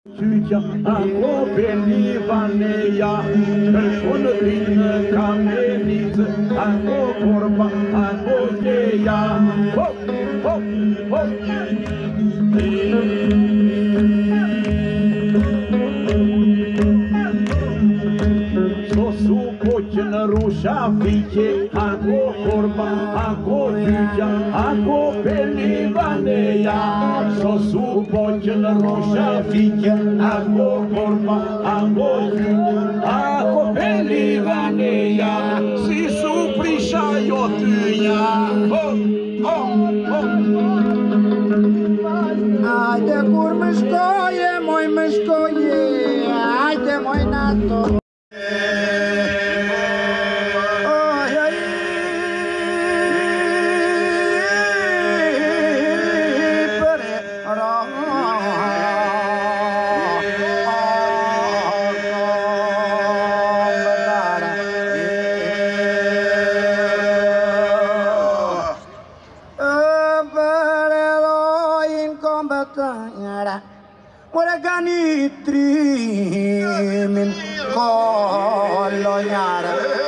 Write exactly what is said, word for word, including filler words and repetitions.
Ciucea, acoperi vaneia, persoană plină ca meniță, aco vorba, aco cheia. Hop, hop, hop! S-o supocen rușa fice, aco vorba, aco ciucea, acoperi vaneia. S-o supocen rușa fice, aco vorba, aco ciucea, acoperi vaneia. Si suprișa iotuia. Hop, hop, hop! Haide cur mășcoie, moi mășcoie, haide moi nato. Moragani trimin koloñara